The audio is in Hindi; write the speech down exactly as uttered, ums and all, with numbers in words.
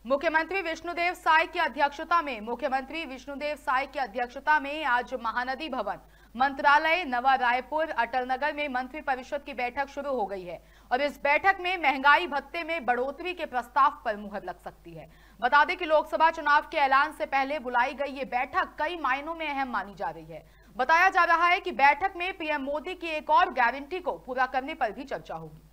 मुख्यमंत्री विष्णुदेव साय की अध्यक्षता में मुख्यमंत्री विष्णुदेव साय की अध्यक्षता में आज महानदी भवन, मंत्रालय, नवा रायपुर, अटल नगर में मंत्री परिषद की बैठक शुरू हो गई है और इस बैठक में महंगाई भत्ते में बढ़ोतरी के प्रस्ताव पर मुहर लग सकती है। बता दें कि लोकसभा चुनाव के ऐलान से पहले बुलाई गई ये बैठक कई मायनों में अहम मानी जा रही है। बताया जा रहा है कि बैठक में पीएम मोदी की एक और गारंटी को पूरा करने पर भी चर्चा होगी।